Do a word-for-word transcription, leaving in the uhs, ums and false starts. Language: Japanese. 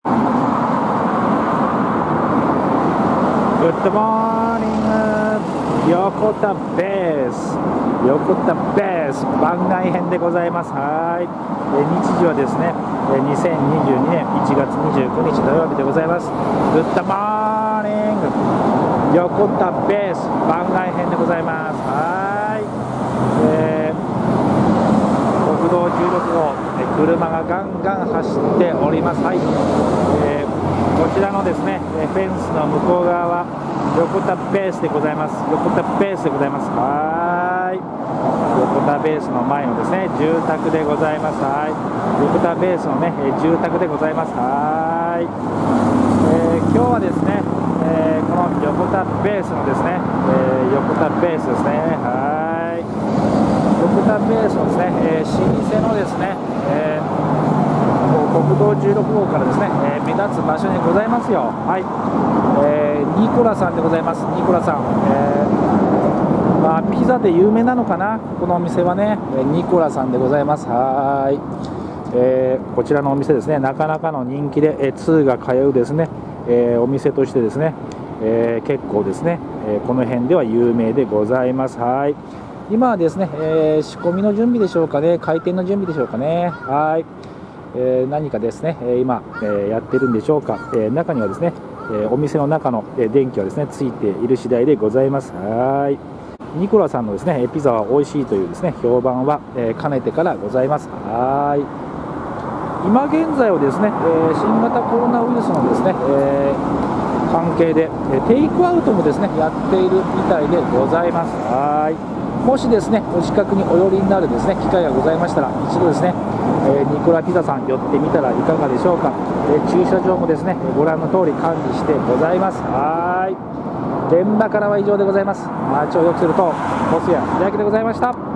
グッドモーニング、横田ベース、横田ベース番外編でございます。はい、え日時はですね、にせんにじゅうにねんいちがつにじゅうくにち土曜日でございます。グッドモーニング、横田ベース番外編でございます。はい、えー、国道じゅうろくごう、車がガンガン走っております。はい、えー、こちらのですねフェンスの向こう側は横田ベースでございます。横田ベースでございます。はい、横田ベースの前のですね住宅でございます。はい、横田ベースのね住宅でございます。はい、えー、今日はですね、えー、この横田ベースのですね、えー、横田ベースですね。はい、横田ベースのですね、えー、老舗のですね、えー国道じゅうろくごうからですね、えー、目立つ場所にございますよ。はい、えー、ニコラさんでございます。ニコラさん、えーまあ、ピザで有名なのかな、このお店はね、えー、ニコラさんでございます。はい、えー、こちらのお店ですね、なかなかの人気で、えー、通が通うですね、えー、お店としてですね、えー、結構ですね、えー、この辺では有名でございます。はい、今はですね、えー、仕込みの準備でしょうかね、開店の準備でしょうかね。はい、えー、何かですね、えー、今、えー、やってるんでしょうか。えー、中にはですね、えー、お店の中の、えー、電気はですねついている次第でございます。はい、ニコラさんのですねピザは美味しいというですね評判は、えー、かねてからございます。はい、今現在はですね、えー、新型コロナウイルスのですね、えー、関係で、えー、テイクアウトもですねやっているみたいでございます。はい、もしですねお近くにお寄りになるですね機会がございましたら、一度ですね、えー、ニコラピザさん寄ってみたらいかがでしょうか。えー、駐車場もですねご覧の通り管理してございます。はい、現場からは以上でございます。街を良くするとボスや秀明でございました。